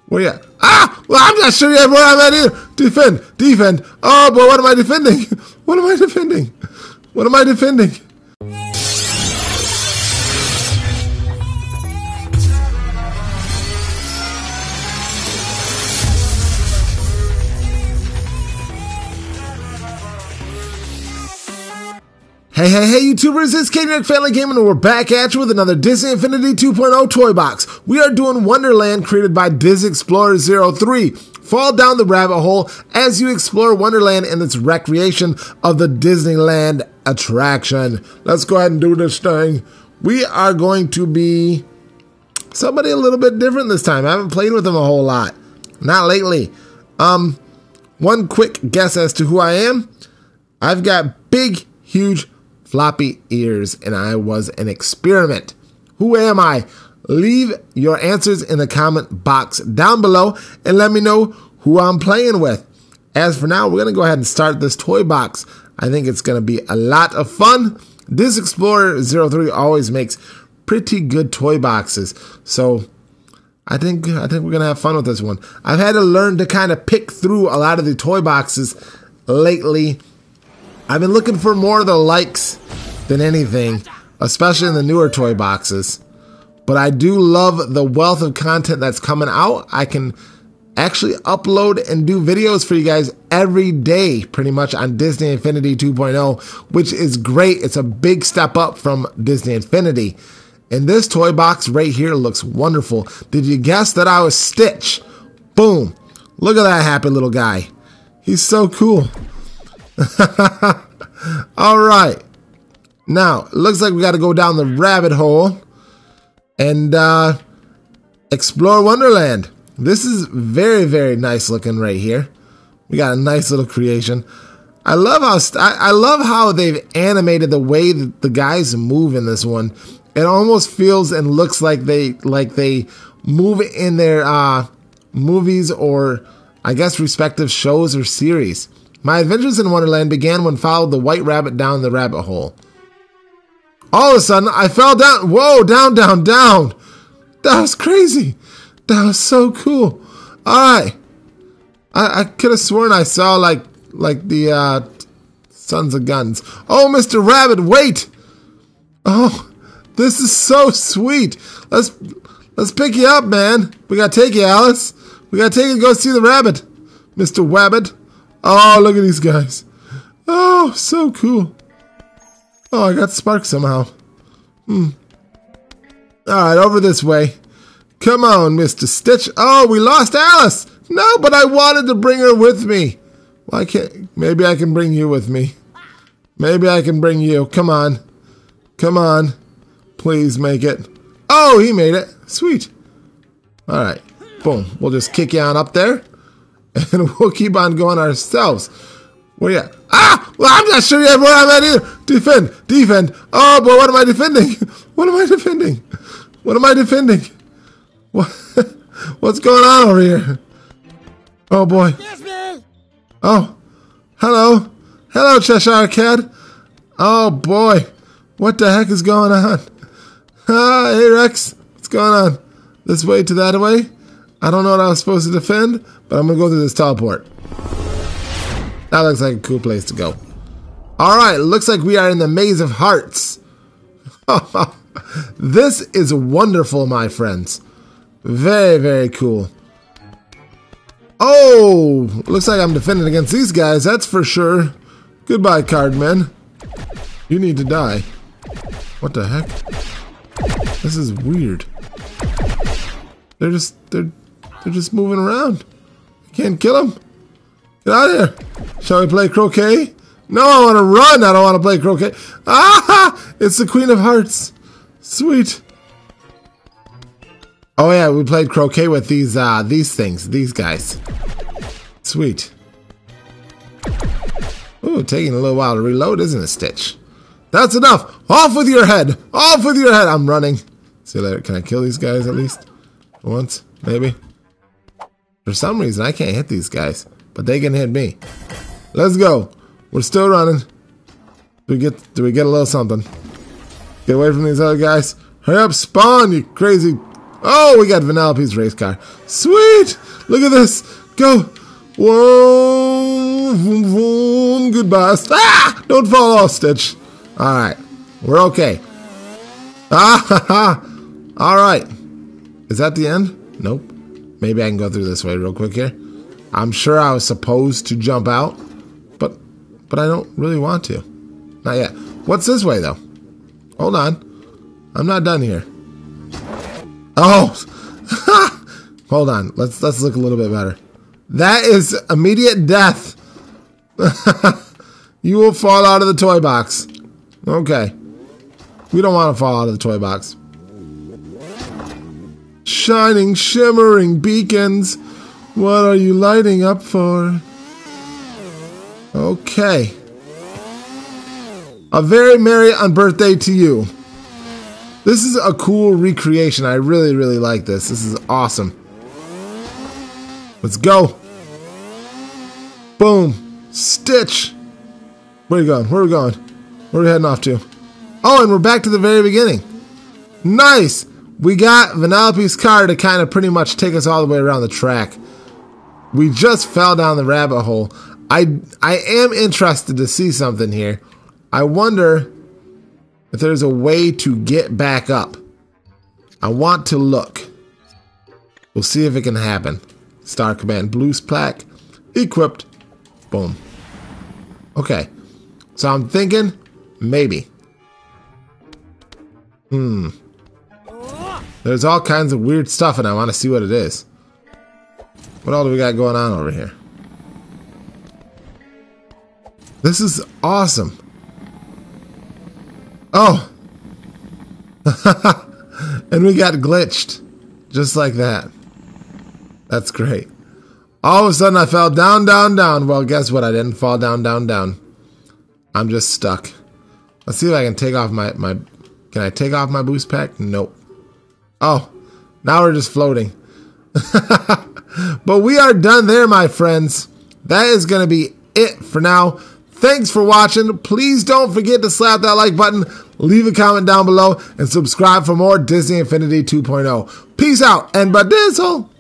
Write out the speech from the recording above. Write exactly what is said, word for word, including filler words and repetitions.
Where you at? Ah! Well, I'm not sure yet where I'm at either. Defend. Defend. Oh, boy, what am I defending? What am I defending? What am I defending? Hey, hey, hey, YouTubers, it's K-Nick Family Gaming, and we're back at you with another Disney Infinity two point oh toy box. We are doing Wonderland, created by Disney Explorer zero three. Fall down the rabbit hole as you explore Wonderland and its recreation of the Disneyland attraction. Let's go ahead and do this thing. We are going to be somebody a little bit different this time. I haven't played with them a whole lot. Not lately. Um, one quick guess as to who I am. I've got big, huge, floppy ears, and I was an experiment. Who am I? Leave your answers in the comment box down below and let me know who I'm playing with. As for now, we're going to go ahead and start this toy box. I think it's going to be a lot of fun. Disney Explorer zero three always makes pretty good toy boxes, so I think I think we're going to have fun with this one. I've had to learn to kind of pick through a lot of the toy boxes lately. I've been looking for more of the likes than anything, especially in the newer toy boxes. But I do love the wealth of content that's coming out. I can actually upload and do videos for you guys every day, pretty much, on Disney Infinity two point oh, which is great. It's a big step up from Disney Infinity. And this toy box right here looks wonderful. Did you guess that I was Stitch? Boom. Look at that happy little guy. He's so cool. All right, now it looks like we got to go down the rabbit hole and uh, explore Wonderland. This is very, very nice looking right here. We got a nice little creation. I love how st I, I love how they've animated the way that the guys move in this one. It almost feels and looks like they like they move in their uh, movies or I guess respective shows or series. My adventures in Wonderland began when I followed the white rabbit down the rabbit hole. All of a sudden, I fell down. Whoa, down, down, down. That was crazy. That was so cool. All right. I, I could have sworn I saw like like the uh, Sons of Guns. Oh, Mister Rabbit, wait. Oh, this is so sweet. Let's let's pick you up, man. We got to take you, Alice. We got to take you to go see the rabbit, Mister Wabbit. Oh, look at these guys. Oh, so cool. Oh, I got sparks somehow. Hmm. Alright, over this way. Come on, Mister Stitch. Oh, we lost Alice. No, but I wanted to bring her with me. Well, I can't. Maybe I can bring you with me. Maybe I can bring you. Come on. Come on. Please make it. Oh, he made it. Sweet. Alright. Boom. We'll just kick you on up there. And we'll keep on going ourselves. Where you at? Ah! Well, I'm not sure yet where I'm at either. Defend. Defend. Oh, boy, what am I defending? What am I defending? What am I defending? What? What's going on over here? Oh, boy. Yes, man. Oh. Hello. Hello, Cheshire Cat. Oh, boy. What the heck is going on? Ah, hey, Rex. What's going on? This way to that way? I don't know what I was supposed to defend, but I'm going to go through this teleport. That looks like a cool place to go. Alright, looks like we are in the Maze of Hearts. This is wonderful, my friends. Very, very cool. Oh, looks like I'm defending against these guys, that's for sure. Goodbye, Cardman. You need to die. What the heck? This is weird. They're just, they're... They're just moving around. You can't kill them. Get out of here. Shall we play croquet? No, I want to run. I don't want to play croquet. Ah! It's the Queen of Hearts. Sweet. Oh yeah, we played croquet with these uh, these things, these guys. Sweet. Ooh, taking a little while to reload, isn't it, Stitch? That's enough. Off with your head. Off with your head. I'm running. See you later. Can I kill these guys at least? Once, maybe. For some reason, I can't hit these guys, but they can hit me. Let's go. We're still running. Do we get? Do we get a little something? Get away from these other guys. Hurry up, spawn, you crazy Oh, we got Vanellope's race car. Sweet! Look at this. Go. Whoa. Vroom, vroom. Goodbye. Ah! Don't fall off, Stitch. All right. We're okay. Ah, ha, ha. All right. Is that the end? Nope. Maybe I can go through this way real quick here. I'm sure I was supposed to jump out, but but I don't really want to. Not yet. What's this way, though? Hold on. I'm not done here. Oh! Hold on. Let's let's look a little bit better. That is immediate death. You will fall out of the toy box. Okay. We don't want to fall out of the toy box. Shining, shimmering beacons. What are you lighting up for? Okay. A very merry unbirthday to you. This is a cool recreation. I really, really like this. This is awesome. Let's go. Boom. Stitch. Where are you going? Where are we going? Where are we heading off to? Oh, and we're back to the very beginning. Nice. We got Vanellope's car to kind of pretty much take us all the way around the track. We just fell down the rabbit hole. I, I am interested to see something here. I wonder if there's a way to get back up. I want to look. We'll see if it can happen. Star Command Blues plaque. Equipped. Boom. Okay. So I'm thinking maybe. Hmm. There's all kinds of weird stuff and I want to see what it is. What all do we got going on over here? This is awesome. Oh. And we got glitched. Just like that. That's great. All of a sudden I fell down, down, down. Well, guess what? I didn't fall down, down, down. I'm just stuck. Let's see if I can take off my... my can I take off my boost pack? Nope. Oh. Now we're just floating. But we are done there, my friends. That is going to be it for now. Thanks for watching. Please don't forget to slap that like button, leave a comment down below, and subscribe for more Disney Infinity two point oh. Peace out and badizzle!